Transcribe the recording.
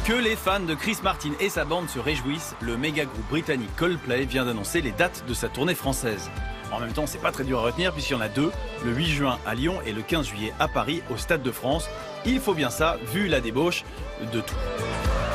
Que les fans de Chris Martin et sa bande se réjouissent, le méga groupe britannique Coldplay vient d'annoncer les dates de sa tournée française. En même temps, c'est pas très dur à retenir puisqu'il y en a deux, le 8 juin à Lyon et le 15 juillet à Paris au Stade de France. Il faut bien ça, vu la débauche de tout.